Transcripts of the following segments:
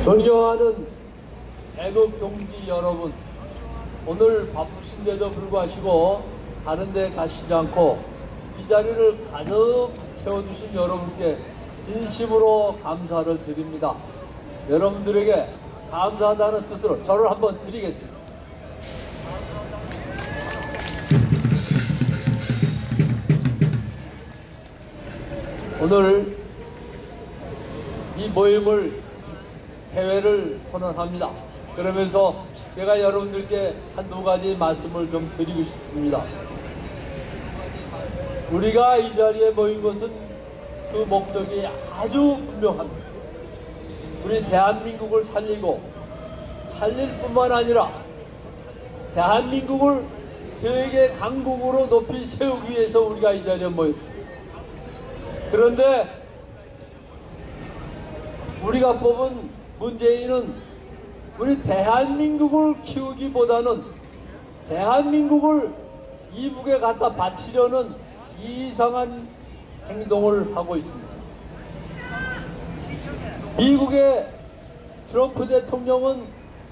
존경하는 애국 동지 여러분, 오늘 바쁘신데도 불구하고 다른 데 가시지 않고 이 자리를 가득 채워주신 여러분께 진심으로 감사를 드립니다. 여러분들에게 감사하다는 뜻으로 절을 한번 드리겠습니다. 오늘 이 모임을 개회를 선언합니다. 그러면서 제가 여러분들께 한두 가지 말씀을 좀 드리고 싶습니다. 우리가 이 자리에 모인 것은 그 목적이 아주 분명합니다. 우리 대한민국을 살리고 살릴 뿐만 아니라 대한민국을 세계 강국으로 높이 세우기 위해서 우리가 이 자리에 모였습니다. 그런데 우리가 뽑은 문재인은 우리 대한민국을 키우기보다는 대한민국을 이북에 갖다 바치려는 이상한 행동을 하고 있습니다. 미국의 트럼프 대통령은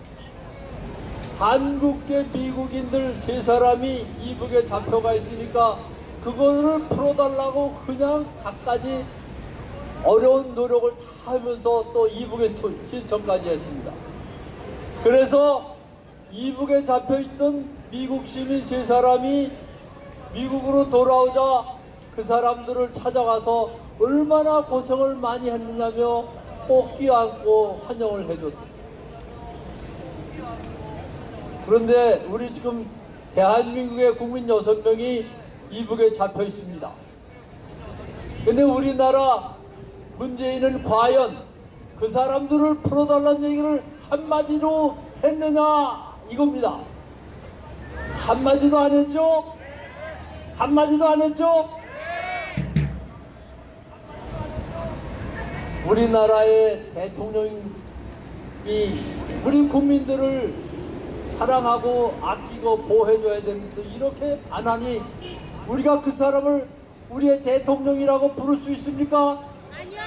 한국계 미국인들 3사람이 이북에 잡혀가 있으니까 그거를 풀어달라고 그냥 갖가지 어려운 노력을 다 하면서 또 이북에 신청까지 했습니다. 그래서 이북에 잡혀있던 미국 시민 3사람이 미국으로 돌아오자 그 사람들을 찾아가서 얼마나 고생을 많이 했느냐며 꼭 껴안고 환영을 해줬습니다. 그런데 우리 지금 대한민국의 국민 6명이 이북에 잡혀 있습니다. 근데 우리나라 문재인은 과연 그 사람들을 풀어달라는 얘기를 한마디로 했느냐 이겁니다. 한마디도 안 했죠? 한마디도 안 했죠? 우리나라의 대통령이 우리 국민들을 사랑하고 아끼고 보호해줘야 되는데 이렇게 반하니 우리가 그 사람을 우리의 대통령이라고 부를 수 있습니까? 아니요.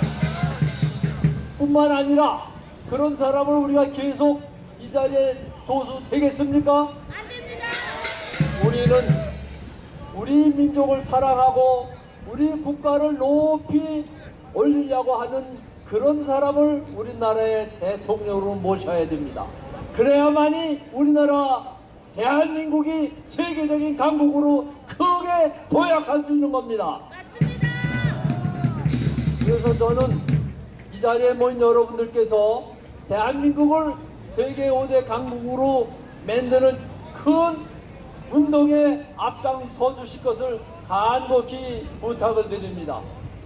뿐만 아니라 그런 사람을 우리가 계속 이 자리에 도수 되겠습니까? 안 됩니다. 우리는 우리 민족을 사랑하고 우리 국가를 높이 올리려고 하는 그런 사람을 우리나라의 대통령으로 모셔야 됩니다. 그래야만이 우리나라 대한민국이 세계적인 강국으로 크게 도약할 수 있는 겁니다. 맞습니다. 그래서 저는 이 자리에 모인 여러분들께서 대한민국을 세계 5대 강국으로 만드는 큰 운동에 앞장서 주실 것을 간곡히 부탁을 드립니다.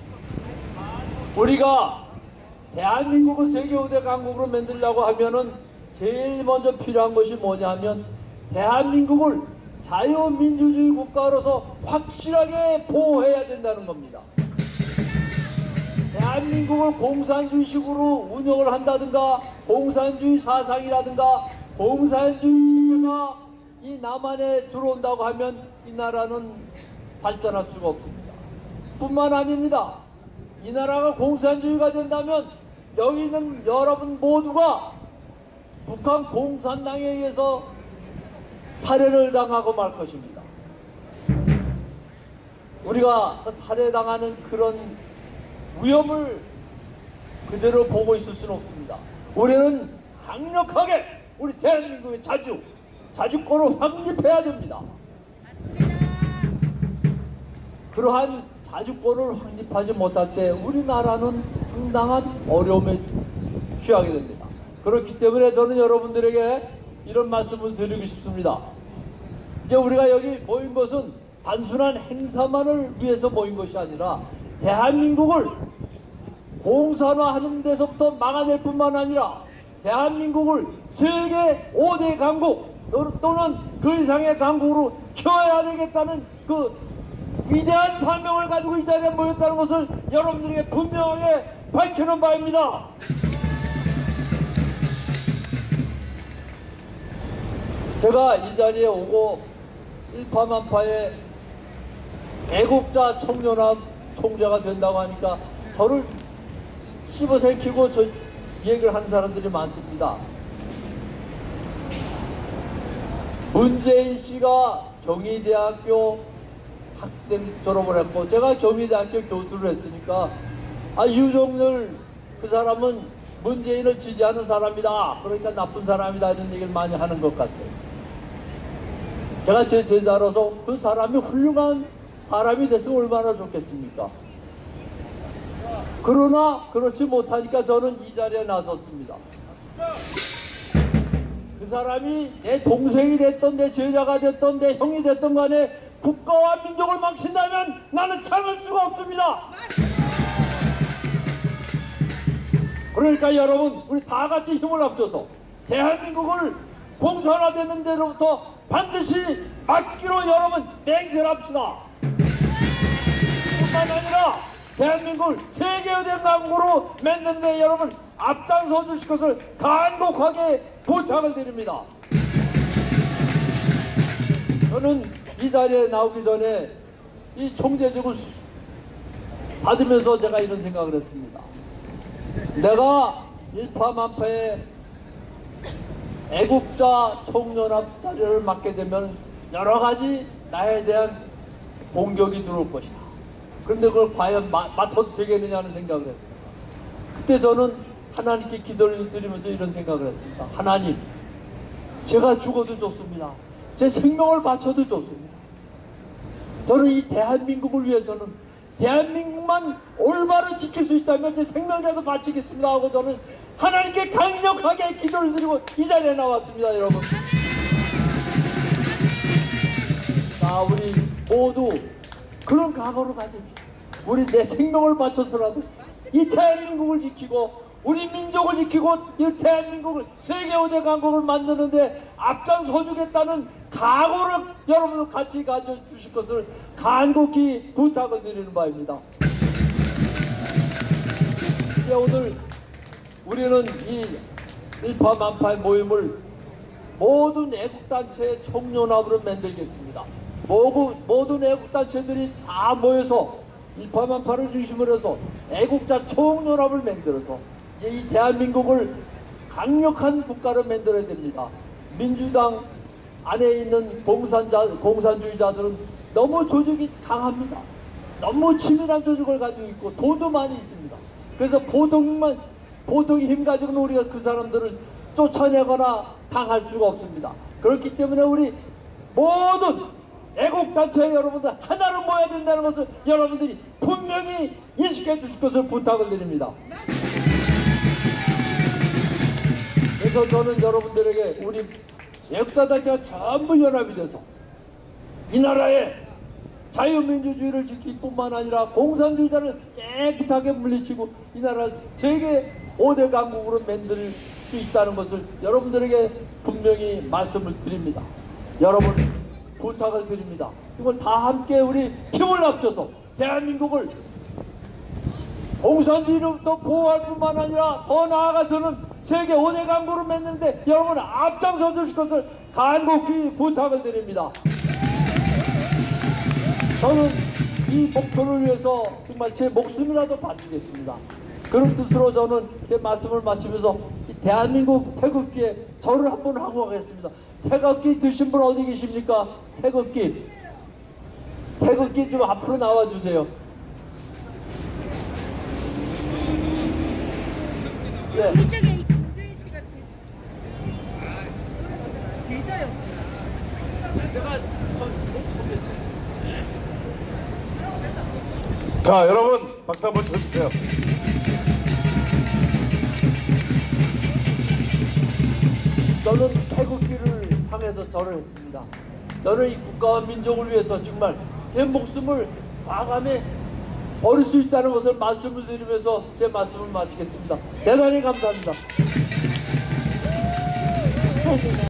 우리가 대한민국을 세계 5대 강국으로 만들려고 하면은 제일 먼저 필요한 것이 뭐냐 하면 대한민국을 자유민주주의 국가로서 확실하게 보호해야 된다는 겁니다. 대한민국을 공산주의식으로 운영을 한다든가 공산주의 사상이라든가 공산주의 체제가 이 남한에 들어온다고 하면 이 나라는 발전할 수가 없습니다. 뿐만 아닙니다. 이 나라가 공산주의가 된다면 여기 있는 여러분 모두가 북한 공산당에 의해서 살해를 당하고 말 것입니다. 우리가 살해당하는 그런 위험을 그대로 보고 있을 수는 없습니다. 우리는 강력하게 우리 대한민국의 자주권을 확립해야 됩니다. 맞습니다. 그러한 자주권을 확립하지 못할 때 우리나라는 상당한 어려움에 취하게 됩니다. 그렇기 때문에 저는 여러분들에게 이런 말씀을 드리고 싶습니다. 이제 우리가 여기 모인 것은 단순한 행사만을 위해서 모인 것이 아니라 대한민국을 공산화하는 데서부터 막아낼 뿐만 아니라 대한민국을 세계 5대 강국 또는 그 이상의 강국으로 키워야 되겠다는 그 위대한 사명을 가지고 이 자리에 모였다는 것을 여러분들에게 분명하게 밝히는 바입니다. 제가 이 자리에 오고 일파만파의 애국자 총연합 총재가 된다고 하니까 저를 씹어새기고 얘기를 하는 사람들이 많습니다. 문재인 씨가 경희대학교 학생 졸업을 했고 제가 경희대학교 교수를 했으니까 유종열 그 사람은 문재인을 지지하는 사람이다, 그러니까 나쁜 사람이다, 이런 얘기를 많이 하는 것 같아요. 제가 제 제자로서 그 사람이 훌륭한 사람이 됐으면 얼마나 좋겠습니까? 그러나 그렇지 못하니까 저는 이 자리에 나섰습니다. 그 사람이 내 동생이 됐던, 내 제자가 됐던, 내 형이 됐던 간에 국가와 민족을 망친다면 나는 참을 수가 없습니다. 그러니까 여러분, 우리 다 같이 힘을 합쳐서 대한민국을 공산화되는 데로부터 반드시 막기로 여러분 맹세를 합시다. 뿐만 아니라 대한민국을 세계화된 강국으로 만드는 데 여러분 앞장서 주실 것을 간곡하게 부탁을 드립니다. 저는 이 자리에 나오기 전에 이 총재직을 받으면서 제가 이런 생각을 했습니다. 내가 일파만파의 애국자 총연합 자리를 맡게 되면 여러 가지 나에 대한 공격이 들어올 것이다. 그런데 그걸 과연 맡아도 되겠느냐는 생각을 했습니다. 그때 저는 하나님께 기도를 드리면서 이런 생각을 했습니다. 하나님, 제가 죽어도 좋습니다. 제 생명을 바쳐도 좋습니다. 저는 이 대한민국을 위해서는 대한민국만 올바로 지킬 수 있다면 제 생명이라도 바치겠습니다 하고 저는 하나님께 강력하게 기도를 드리고 이 자리에 나왔습니다. 여러분, 자, 우리 모두 그런 각오를 가집시다. 우리 내 생명을 바쳐서라도 이 대한민국을 지키고 우리 민족을 지키고 이 대한민국을 세계 5대 강국을 만드는데 앞장서 주겠다는 각오를 여러분도 같이 가져주실 것을 간곡히 부탁을 드리는 바입니다. 이제 오늘 우리는 이 일파만파의 모임을 모든 애국단체의 총연합으로 만들겠습니다. 모든 애국단체들이 다 모여서 일파만파를 중심으로 해서 애국자 총연합을 만들어서 이제 이 대한민국을 강력한 국가로 만들어야 됩니다. 민주당 안에 있는 공산주의자들은 너무 조직이 강합니다. 너무 치밀한 조직을 가지고 있고 돈도 많이 있습니다. 그래서 보통의 힘 가지고는 우리가 그 사람들을 쫓아내거나 당할 수가 없습니다. 그렇기 때문에 우리 모든 애국단체 여러분들 하나로 모여야 된다는 것을 여러분들이 분명히 인식해 주실 것을 부탁을 드립니다. 그래서 저는 여러분들에게 우리 애국자단체가 전부 연합이 돼서 이 나라의 자유민주주의를 지킬 뿐만 아니라 공산주의자를 깨끗하게 물리치고 이 나라를 세계 5대 강국으로 만들 수 있다는 것을 여러분들에게 분명히 말씀을 드립니다. 여러분, 부탁을 드립니다. 이걸 다 함께 우리 힘을 합쳐서 대한민국을 공산주의로부터 보호할 뿐만 아니라 더 나아가서는 세계 5대 강국으로 만드는데 여러분 앞장서 주실 것을 간곡히 부탁을 드립니다. 저는 이 목표를 위해서 정말 제 목숨이라도 바치겠습니다. 그런 뜻으로 저는 제 말씀을 마치면서 이 대한민국 태극기에 절을 한번 하고 가겠습니다. 태극기 드신 분 어디 계십니까? 태극기 좀 앞으로 나와주세요. 네. 이쪽에 문재인 씨 같은 제자요. 자, 여러분 박수 한번 쳐주세요. 저는 태극기를 향해서 절을 했습니다. 저는 이 국가와 민족을 위해서 정말 제 목숨을 과감히 버릴 수 있다는 것을 말씀을 드리면서 제 말씀을 마치겠습니다. 대단히 감사합니다.